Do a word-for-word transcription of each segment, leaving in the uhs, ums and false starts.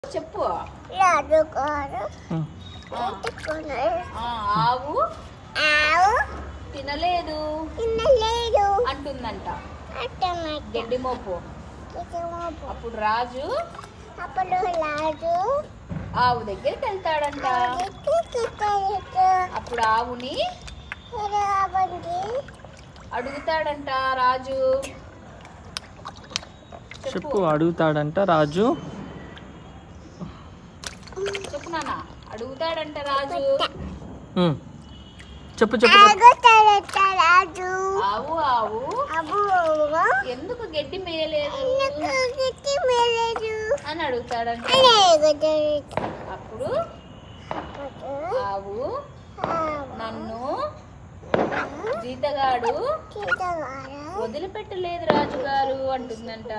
చెప్పు. ఆవు ఆవు తినలేదు తినలేదు అంటుందంట అంటున్నట్టు గడ్డి మోపు. అప్పుడు రాజు అప్పుడు రాజు ఆవు దగ్గరికి వెళ్తాడంట. అప్పుడు ఆవుని అడుగుతాడంట రాజు. చెప్పు అడుగుతాడంట రాజు. చెప్పు నాన్న. అడుగుతాడంట రాజు. చెప్పు చెప్పు రాజు ఆవు ఆవు అబ్బు ఎందుకు గడ్డి మేయలేదు గిట్టి మేలేదు అని అడుగుతాడంట. అప్పుడు ఆవు నన్ను జీతగాడు వదిలిపెట్టలేదు రాజుగారు అంటుందంట.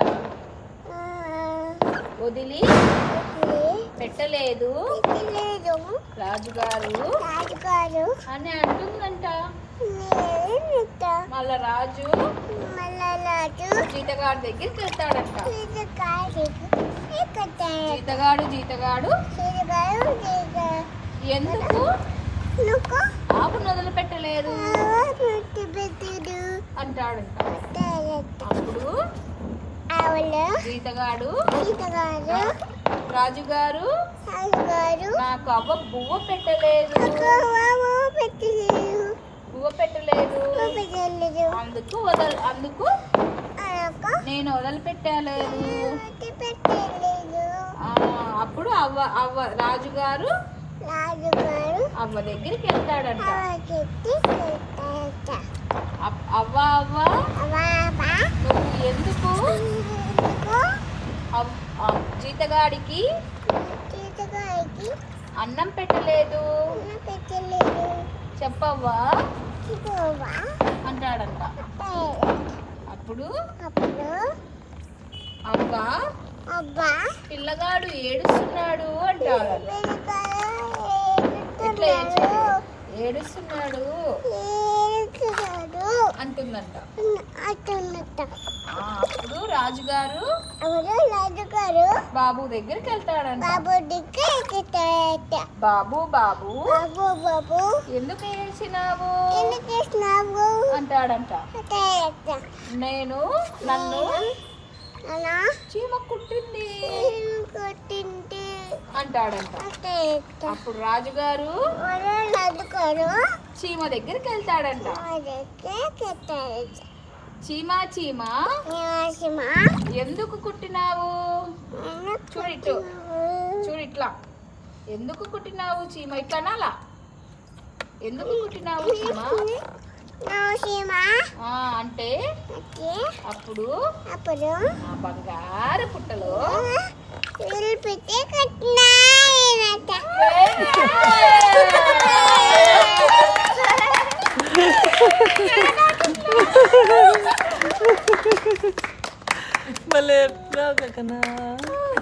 వదిలి పెట్టలేదు రాజుగారు రాజుగారు అని అంటుందంట. మళ్ళా రాజు రాజు జీతగాడు దగ్గరికి వెళ్తాడంట. జీతగాడు జీతగాడు జీతగాడు ఎందుకు ఆవును వదిలిపెట్టలేదు అంటాడంట. అప్పుడు జీతగాడు రాజుగారు నాకు అవ్వ బువ్వ పెట్టలేదు బువ్వ పెట్టలేదు అందుకు వదల అందుకు నేను వదిలిపెట్టలేదు. అప్పుడు అవ్వ అవ్వ రాజుగారు అవ్వ దగ్గరికి వెళ్తాడంట. అవ్వ అవ్వ నువ్వు ఎందుకు జీతగాడికి అన్నం పెట్టలేదు చెప్పవ్వా అంటాడంట. అప్పుడు అవ్వ పిల్లగాడు ఏడుస్తున్నాడు అంటాడు. ఎట్లా ఏడ్చాడు? ఏడుస్తున్నాడు అంటుందంట. అప్పుడు రాజుగారు రాజుగారు బాబు దగ్గరికి వెళ్తాడంట. బాబు దగ్గర బాబు బాబు బాబు బాబు ఎందుకు ఏడ్చినావు ఎందుకు చేసినావు అంటాడంట. అంటాడట. నేను నన్ను అలా చీమ కుట్టింది కొట్టింది అంటాడంట. అంటాడట. అప్పుడు రాజుగారు రాజుగారు చీమ దగ్గరికి వెళ్తాడంట. దగ్గర చీమా చీమా ఎందుకు కుట్టినావు చూడిట్టు చూడిట్లా ఎందుకు కుట్టినావు చీమ ఇట్లా నాలా ఎందుకు కుట్టినావు చీమ ఆ అంటే అప్పుడు అప్పుడు ఆ బంగారు పుట్టలో పెట్టి కట్టిన భలే చెప్పినావు కన్నా.